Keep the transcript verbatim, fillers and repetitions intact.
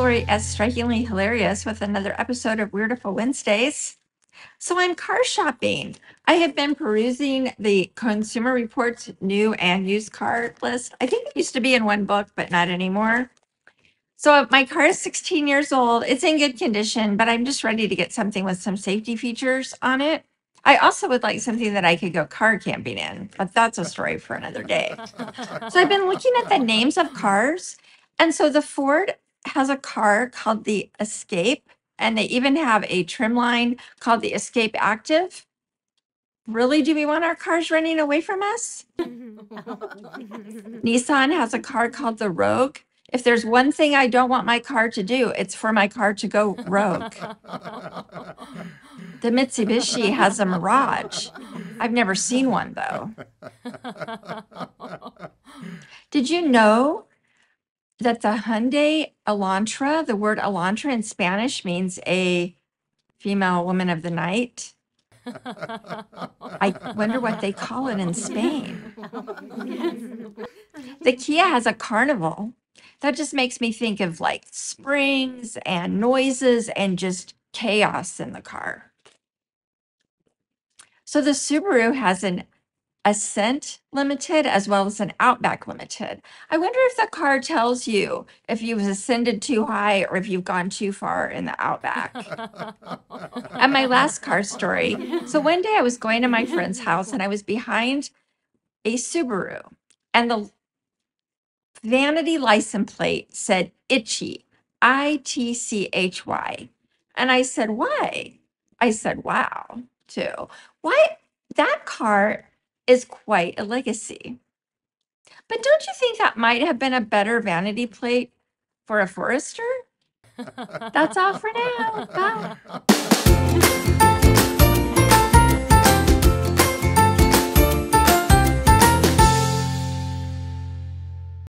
Lori as Strikingly Hilarious with another episode of Weirdiful Wednesdays. So I'm car shopping. I have been perusing the Consumer Reports new and used car list. I think it used to be in one book, but not anymore. So my car is sixteen years old. It's in good condition, but I'm just ready to get something with some safety features on it. I also would like something that I could go car camping in, but that's a story for another day. So I've been looking at the names of cars. And so the Ford has a car called the Escape, and they even have a trim line called the Escape Active. Really, do we want our cars running away from us? Nissan has a car called the Rogue. If there's one thing I don't want my car to do, it's for my car to go rogue. The Mitsubishi has a Mirage. I've never seen one though. Did you know that the Hyundai Elantra, the word Elantra in Spanish means a female woman of the night? I wonder what they call it in Spain. The Kia has a Carnival. That just makes me think of like springs and noises and just chaos in the car. So the Subaru has an Ascent Limited as well as an Outback Limited. I wonder if the car tells you if you've ascended too high or if you've gone too far in the Outback. And my last car story. So one day I was going to my friend's house and I was behind a Subaru, and the vanity license plate said Itchy, I T C H Y. And I said, why? I said, wow, too. Why? That car is quite a legacy. But don't you think that might have been a better vanity plate for a Forester? That's all for now. Bye.